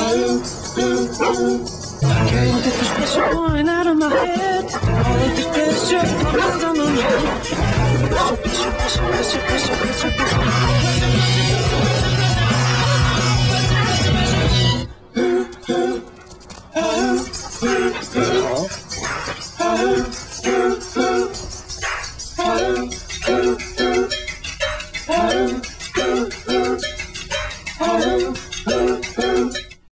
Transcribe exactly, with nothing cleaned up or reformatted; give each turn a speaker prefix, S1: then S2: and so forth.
S1: Can't get this pressure pouring out of my head. All of this pressure comes on my head. Pressure, pressure, pressure, pressure, pressure, pressure, pressure.